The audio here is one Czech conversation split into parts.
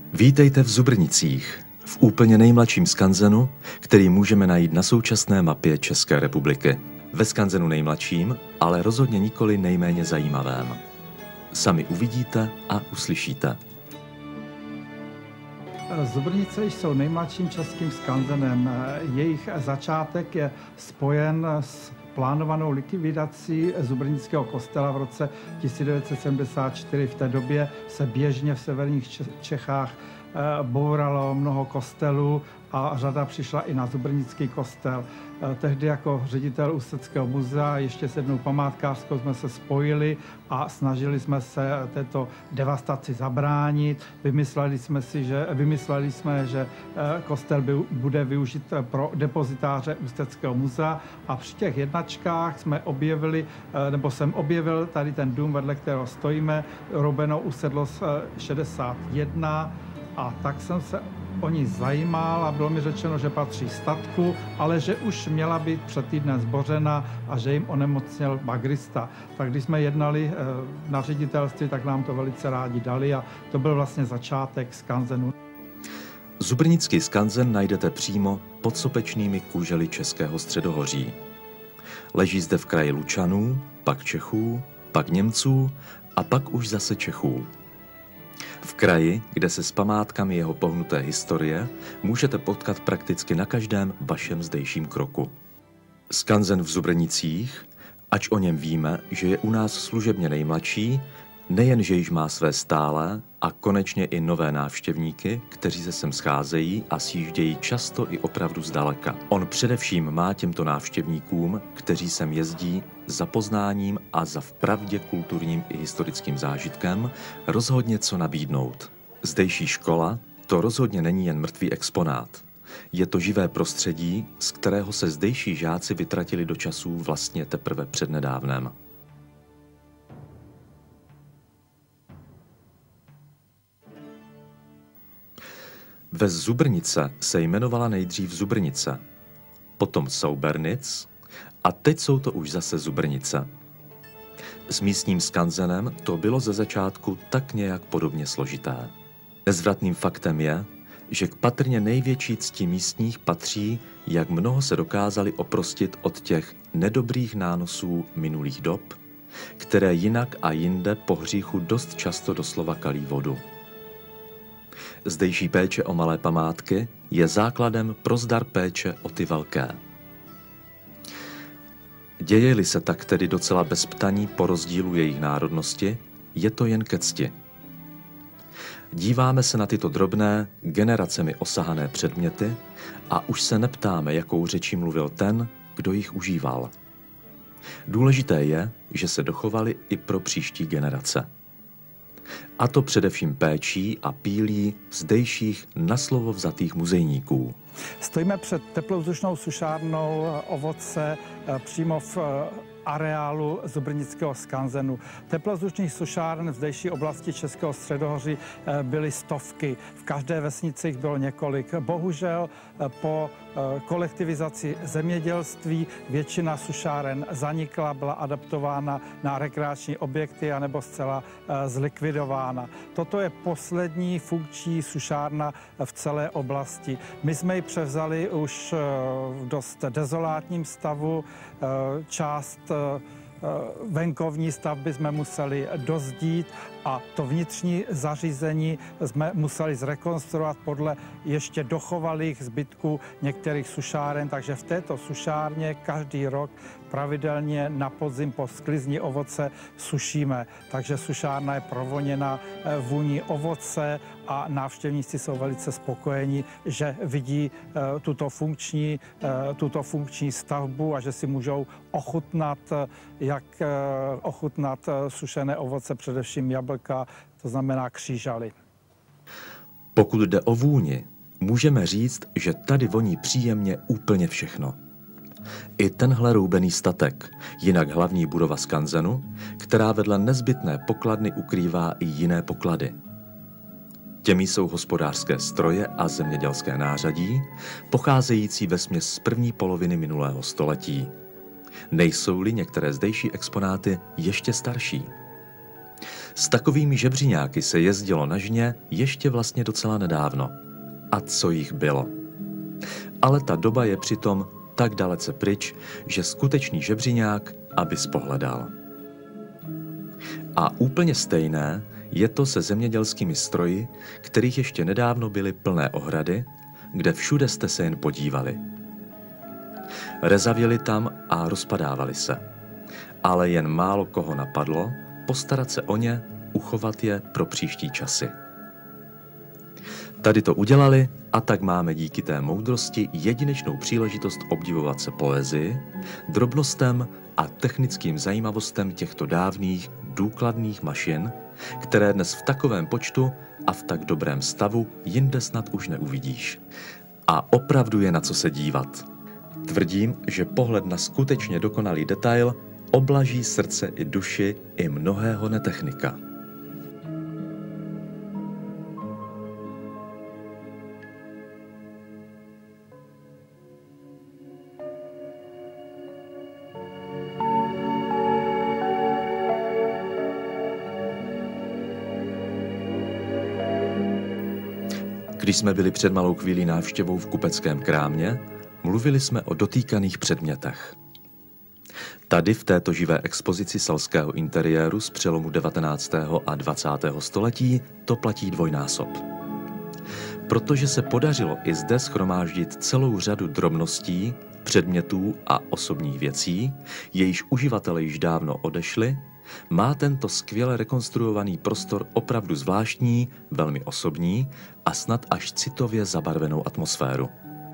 Vítejte v Zubrnicích, v úplně nejmladším skanzenu, který můžeme najít na současné mapě České republiky. Ve skanzenu nejmladším, ale rozhodně nikoli nejméně zajímavém. Sami uvidíte a uslyšíte. Zubrnice jsou nejmladším českým skanzenem. Jejich začátek je spojen s plánovanou likvidací Zubrnického kostela v roce 1974. V té době se běžně v severních Čechách bouralo mnoho kostelů a řada přišla i na Zubrnický kostel. Tehdy jako ředitel Ústeckého muzea ještě s jednou památkářskou jsme se spojili a snažili jsme se této devastaci zabránit. Vymysleli jsme, že kostel bude využit pro depozitáře Ústeckého muzea a při těch jednačkách jsem objevil tady ten dům, vedle kterého stojíme, Roubeno usedlost 61, a tak jsem se o ní zajímal a bylo mi řečeno, že patří statku, ale že už měla být před týdnem zbořena a že jim onemocněl bagrista. Tak když jsme jednali na ředitelství, tak nám to velice rádi dali a to byl vlastně začátek skanzenu. Zubrnický skanzen najdete přímo pod sopečnými kužely Českého středohoří. Leží zde v kraji Lučanů, pak Čechů, pak Němců a pak už zase Čechů. V kraji, kde se s památkami jeho pohnuté historie můžete potkat prakticky na každém vašem zdejším kroku. Skanzen v Zubrnicích, ač o něm víme, že je u nás služebně nejmladší, nejenže již má své stálé a konečně i nové návštěvníky, kteří se sem scházejí a sjíždějí často i opravdu zdaleka. On především má těmto návštěvníkům, kteří sem jezdí, za poznáním a za vpravdě kulturním i historickým zážitkem rozhodně co nabídnout. Zdejší škola to rozhodně není jen mrtvý exponát. Je to živé prostředí, z kterého se zdejší žáci vytratili do časů vlastně teprve přednedávnem. Ves Zubrnice se jmenovala nejdřív Zubrnice, potom Soubernic a teď jsou to už zase Zubrnice. S místním skanzenem to bylo ze začátku tak nějak podobně složité. Nezvratným faktem je, že k patrně největší cti místních patří, jak mnoho se dokázali oprostit od těch nedobrých nánosů minulých dob, které jinak a jinde po hříchu dost často doslova kalí vodu. Zdejší péče o malé památky je základem pro zdar péče o ty velké. Děje-li se tak tedy docela bez ptaní po rozdílu jejich národnosti, je to jen ke cti. Díváme se na tyto drobné, generacemi osahané předměty a už se neptáme, jakou řečí mluvil ten, kdo jich užíval. Důležité je, že se dochovaly i pro příští generace. A to především péčí a pílí zdejších na slovo vzatých muzejníků. Stojíme před teplovzdušnou sušárnou ovoce přímo v areálu Zubrnického skanzenu. Teplovzdušných sušáren v zdejší oblasti Českého středohoří byly stovky. V každé vesnici jich bylo několik. Bohužel po kolektivizaci zemědělství většina sušáren zanikla, byla adaptována na rekreační objekty anebo zcela zlikvidována. Toto je poslední funkční sušárna v celé oblasti. My jsme ji převzali už v dost dezolátním stavu. Část venkovní stavby jsme museli dozdít a to vnitřní zařízení jsme museli zrekonstruovat podle ještě dochovalých zbytků některých sušáren, takže v této sušárně každý rok pravidelně na podzim po sklizni ovoce sušíme. Takže sušárna je provoněna vůní ovoce a návštěvníci jsou velice spokojeni, že vidí tuto funkční stavbu a že si můžou ochutnat sušené ovoce, především jablka, to znamená křížaly. Pokud jde o vůni, můžeme říct, že tady voní příjemně úplně všechno. I tenhle roubený statek, jinak hlavní budova skanzenu, která vedle nezbytné pokladny ukrývá i jiné poklady. Těmi jsou hospodářské stroje a zemědělské nářadí, pocházející vesměs z první poloviny minulého století. Nejsou-li některé zdejší exponáty ještě starší. S takovými žebříňáky se jezdilo na žně ještě vlastně docela nedávno. A co jich bylo? Ale ta doba je přitom tak dalece pryč, že skutečný žebříňák abys pohledal. A úplně stejné je to se zemědělskými stroji, kterých ještě nedávno byly plné ohrady, kde všude jste se jen podívali. Rezavěli tam a rozpadávali se. Ale jen málo koho napadlo postarat se o ně, uchovat je pro příští časy. Tady to udělali a tak máme díky té moudrosti jedinečnou příležitost obdivovat se poezii, drobnostem a technickým zajímavostem těchto dávných, důkladných mašin, které dnes v takovém počtu a v tak dobrém stavu jinde snad už neuvidíš. A opravdu je na co se dívat. Tvrdím, že pohled na skutečně dokonalý detail oblaží srdce i duši i mnohého netechnika. Když jsme byli před malou chvílí návštěvou v kupeckém krámě, mluvili jsme o dotýkaných předmětech. Tady v této živé expozici selského interiéru z přelomu 19. a 20. století to platí dvojnásob. Protože se podařilo i zde shromáždit celou řadu drobností, předmětů a osobních věcí, jejichž uživatelé již dávno odešli, má tento skvěle rekonstruovaný prostor opravdu zvláštní, velmi osobní a snad až citově zabarvenou atmosféru.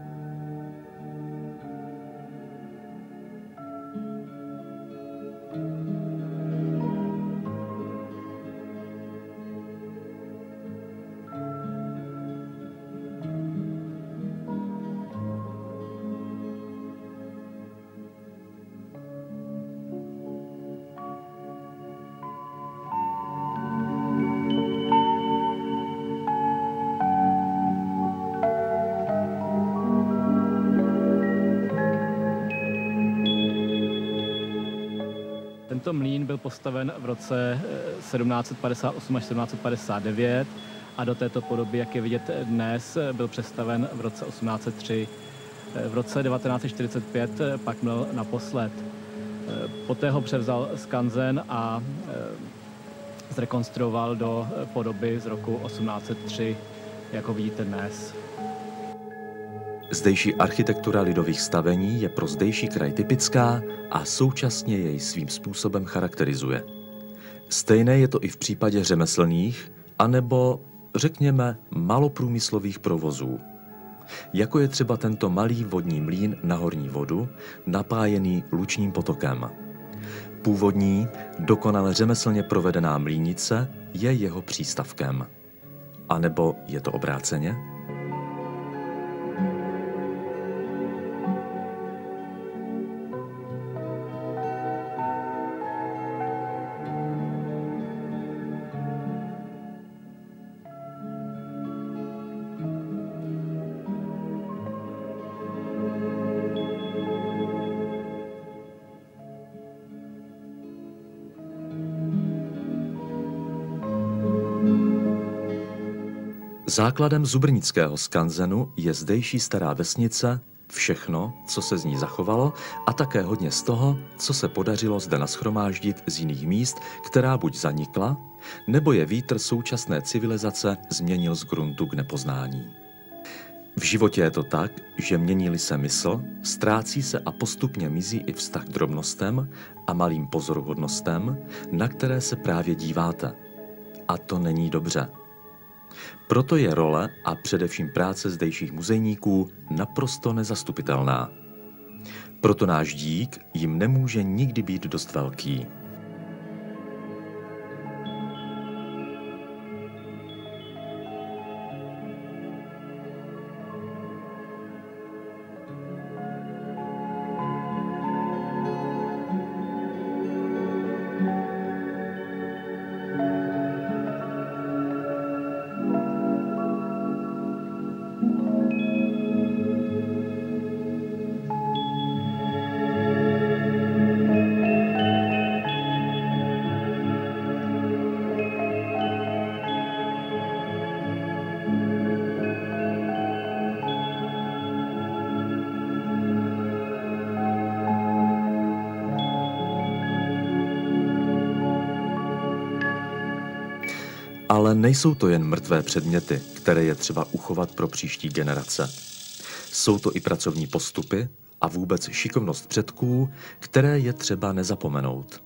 Tento mlýn byl postaven v roce 1758 až 1759 a do této podoby, jak je vidět dnes, byl přestaven v roce 1803. V roce 1945 pak mlel naposled. Poté ho převzal skanzen a zrekonstruoval do podoby z roku 1803, jak ho vidíte dnes. Zdejší architektura lidových stavení je pro zdejší kraj typická a současně jej svým způsobem charakterizuje. Stejné je to i v případě řemeslných, anebo, řekněme, maloprůmyslových provozů. Jako je třeba tento malý vodní mlýn na horní vodu, napájený Lučním potokem. Původní, dokonale řemeslně provedená mlýnice je jeho přístavkem. A nebo je to obráceně? Základem zubrnického skanzenu je zdejší stará vesnice, všechno, co se z ní zachovalo, a také hodně z toho, co se podařilo zde nashromáždit z jiných míst, která buď zanikla, nebo je vítr současné civilizace změnil z gruntu k nepoznání. V životě je to tak, že mění-li se mysl, ztrácí se a postupně mizí i vztah k drobnostem a malým pozoruhodnostem, na které se právě díváte. A to není dobře. Proto je role a především práce zdejších muzejníků naprosto nezastupitelná. Proto náš dík jim nemůže nikdy být dost velký. Ale nejsou to jen mrtvé předměty, které je třeba uchovat pro příští generace. Jsou to i pracovní postupy a vůbec šikovnost předků, které je třeba nezapomenout.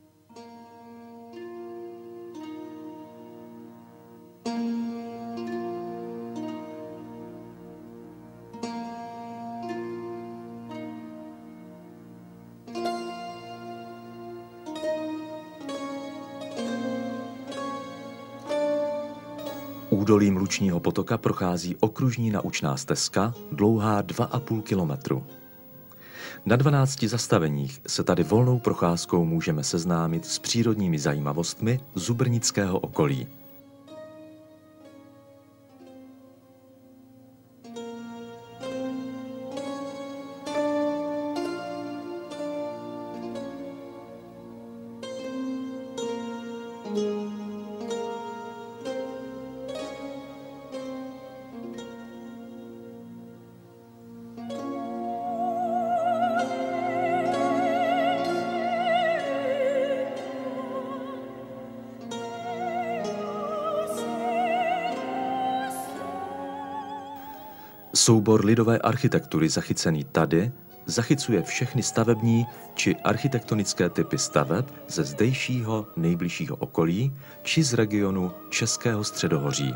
Údolím Lučního potoka prochází okružní naučná stezka, dlouhá 2,5 kilometru. Na 12 zastaveních se tady volnou procházkou můžeme seznámit s přírodními zajímavostmi Zubrnického okolí. Soubor lidové architektury zachycený tady zachycuje všechny stavební či architektonické typy staveb ze zdejšího nejbližšího okolí či z regionu Českého středohoří.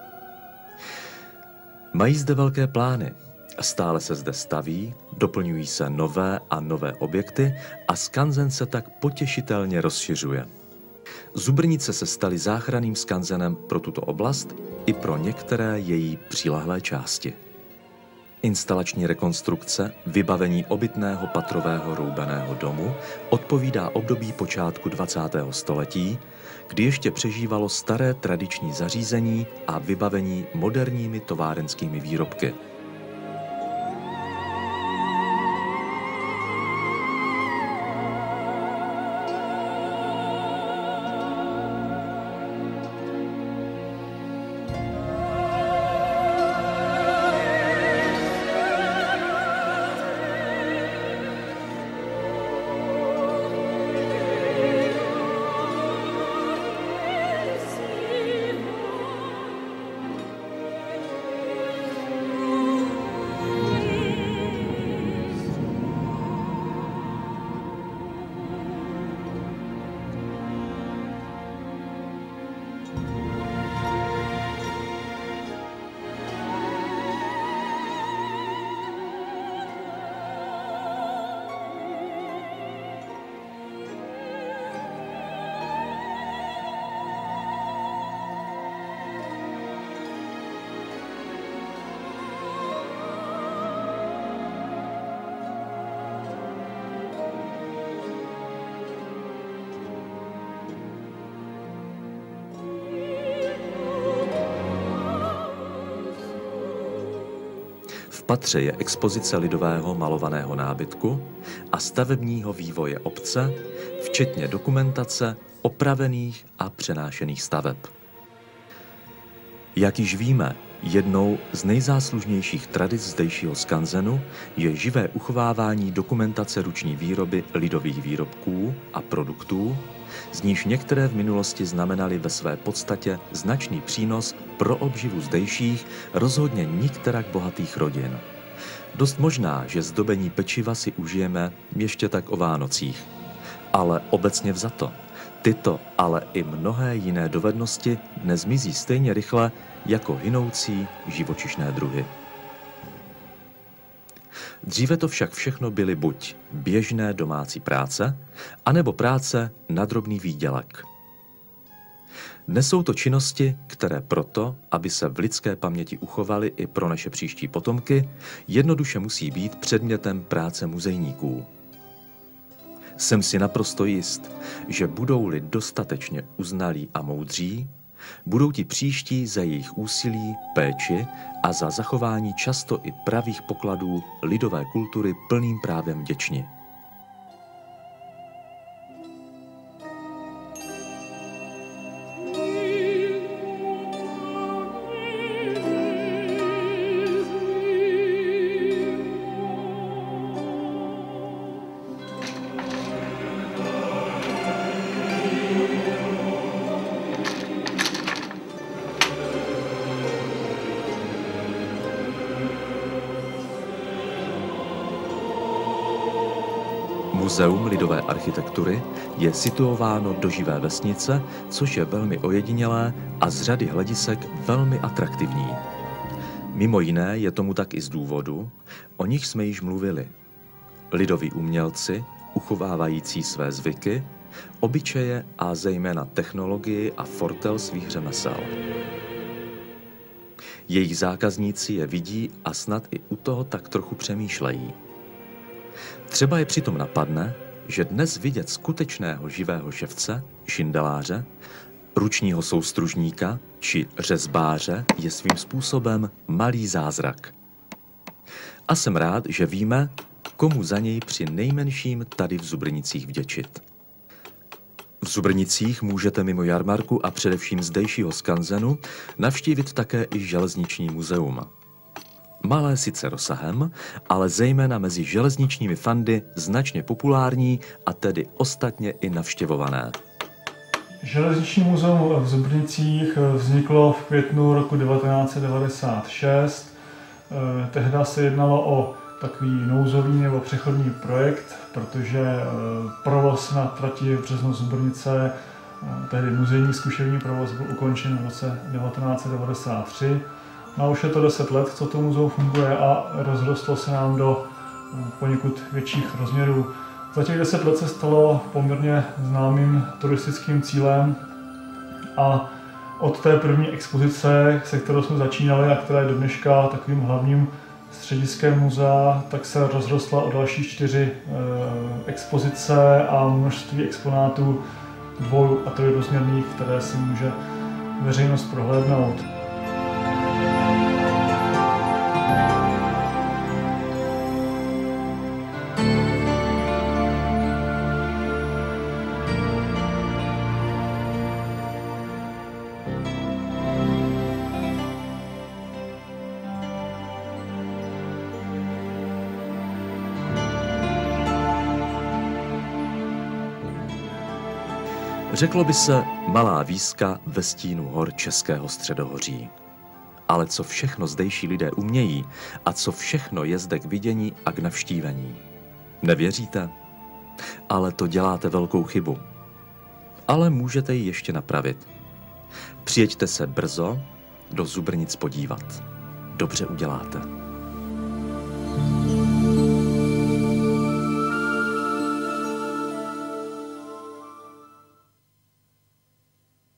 Mají zde velké plány, stále se zde staví, doplňují se nové a nové objekty a skanzen se tak potěšitelně rozšiřuje. Zubrnice se staly záchranným skanzenem pro tuto oblast i pro některé její přilehlé části. Instalační rekonstrukce, vybavení obytného patrového roubeného domu odpovídá období počátku 20. století, kdy ještě přežívalo staré tradiční zařízení a vybavení moderními továrenskými výrobky. V patře je expozice lidového malovaného nábytku a stavebního vývoje obce, včetně dokumentace opravených a přenášených staveb. Jak již víme, jednou z nejzáslužnějších tradic zdejšího skanzenu je živé uchovávání dokumentace ruční výroby lidových výrobků a produktů, z níž některé v minulosti znamenaly ve své podstatě značný přínos pro obživu zdejších, rozhodně nikterak bohatých rodin. Dost možná, že zdobení pečiva si užijeme ještě tak o Vánocích. Ale obecně vzato, tyto, ale i mnohé jiné dovednosti dnes mizí stejně rychle jako hynoucí živočišné druhy. Dříve to však všechno byly buď běžné domácí práce, anebo práce na drobný výdělek. Dnes jsou to činnosti, které proto, aby se v lidské paměti uchovaly i pro naše příští potomky, jednoduše musí být předmětem práce muzejníků. Jsem si naprosto jist, že budou-li dostatečně uznalí a moudří, budou ti příští za jejich úsilí, péči a za zachování často i pravých pokladů lidové kultury plným právem vděční. Muzeum lidové architektury je situováno do živé vesnice, což je velmi ojedinělé a z řady hledisek velmi atraktivní. Mimo jiné je tomu tak i z důvodu, o nich jsme již mluvili. Lidoví umělci, uchovávající své zvyky, obyčeje a zejména technologii a fortel svých řemesel. Jejich zákazníci je vidí a snad i u toho tak trochu přemýšlejí. Třeba je přitom napadne, že dnes vidět skutečného živého ševce, šindeláře, ručního soustružníka či řezbáře je svým způsobem malý zázrak. A jsem rád, že víme, komu za něj při nejmenším tady v Zubrnicích vděčit. V Zubrnicích můžete mimo jarmarku a především zdejšího skanzenu navštívit také i železniční muzeum. Malé sice rozsahem, ale zejména mezi železničními fandy značně populární a tedy ostatně i navštěvované. Železniční muzeum v Zubrnicích vzniklo v květnu roku 1996. Tehdy se jednalo o takový nouzový nebo přechodný projekt, protože provoz na trati Březno-Zubrnice, tehdy muzejní zkušební provoz, byl ukončen v roce 1993. No a už je to 10 let, co to muzeum funguje a rozrostlo se nám do poněkud větších rozměrů. Za těch 10 let se stalo poměrně známým turistickým cílem a od té první expozice, se kterou jsme začínali a která je do dneška takovým hlavním střediskem muzea, tak se rozrostla o další 4 expozice a množství exponátů dvou- a trojrozměrných, které si může veřejnost prohlédnout. Řeklo by se malá výzka ve stínu hor Českého středohoří. Ale co všechno zdejší lidé umějí a co všechno je zde k vidění a k navštívení. Nevěříte? Ale to děláte velkou chybu. Ale můžete ji ještě napravit. Přijeďte se brzo do Zubrnic podívat. Dobře uděláte.